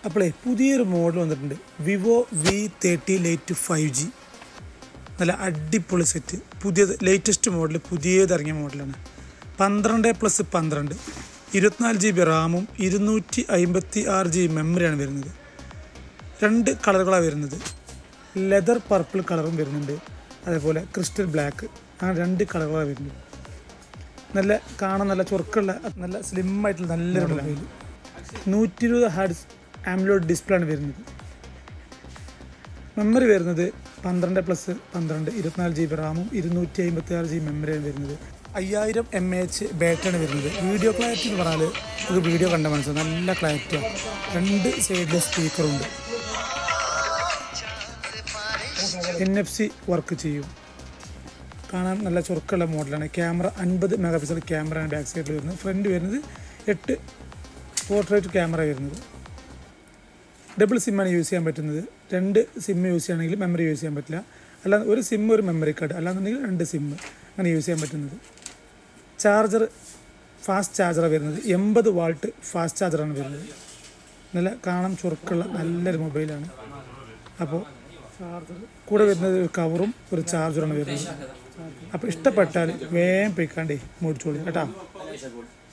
അപ്പോളേ പുതിയൊരു മോഡൽ വന്നിട്ടുണ്ട്, Vivo V30lite 5G. നല്ല അടിപൊളി സെറ്റ്, പുതിയത് ലേറ്റസ്റ്റ് മോഡൽ, പുതിയതിറങ്ങിയ മോഡലാണ്. 12+12 24GB റാമും 256GB മെമ്മറിയാണ് വരുന്നത്. 2 കളറുകളാണ് വരുന്നത്. ലെതർ പർപ്പിൾ കളറും വരുന്നുണ്ട്, അതേപോലെ ക്രിസ്റ്റൽ ബ്ലാക്ക്, അങ്ങനെ 2 കളറുകളാണ് വരുന്നത്. നല്ല കാണാൻ നല്ല ചുരുക്കമുള്ള നല്ല സ്ലിം ആയിട്ടുള്ള നല്ലൊരു മൊബൈൽ. 120 ഹെർട്സ് ആംലോഡ് ഡിസ്പ്ലേ ആണ് വരുന്നത്. മെമ്മറി വരുന്നത് 12+12 24GB റാമും 256GB മെമ്മറിയാണ് വരുന്നത്. 5000 mAh ബാറ്ററിയാണ് വരുന്നത്. വീഡിയോ ക്ലാരിറ്റി എന്ന് പറഞ്ഞാൽ ഇത് വീഡിയോ കണ്ട മനസ്സിലാവും, നല്ല ക്ലാരിറ്റിയാണ്. 2 സൈഡിലെ സ്പീക്കറുണ്ട്. NFC വർക്ക് ചെയ്യും. കാണാൻ നല്ല ചുരുക്കമുള്ള മോഡലാണ്. ക്യാമറ 50 മെഗാപിക്സൽ ക്യാമറയാണ് ബാക്ക് സൈഡിൽ വരുന്നത്. ഫ്രണ്ട് വരുന്നത് 8 പോർട്രേറ്റ് ക്യാമറ വരുന്നത്. ഡബിൾ സിമ്മാണ് യൂസ് ചെയ്യാൻ പറ്റുന്നത്. 2 സിം യൂസ് ചെയ്യുകയാണെങ്കിൽ മെമ്മറി യൂസ് ചെയ്യാൻ പറ്റില്ല. അല്ലാതെ ഒരു സിം ഒരു മെമ്മറി കാർഡ്, അല്ലാന്നുണ്ടെങ്കിൽ 2 സിം അങ്ങനെ യൂസ് ചെയ്യാൻ പറ്റുന്നത്. ചാർജർ ഫാസ്റ്റ് ചാർജറാണ് വരുന്നത്. 80 വാട്ട് ഫാസ്റ്റ് ചാർജറാണ് വരുന്നത്. നല്ല കാണാൻ ചുരുക്കമുള്ള നല്ലൊരു മൊബൈലാണ്. അപ്പോൾ ചാർജർ കൂടെ വരുന്നത് ഒരു കവറും ഒരു ചാർജറാണ് വരുന്നത്. അപ്പോൾ ഇഷ്ടപ്പെട്ടാൽ വേഗം പോയിക്കാണ്ടേ മേടിച്ചോളൂ കേട്ടോ.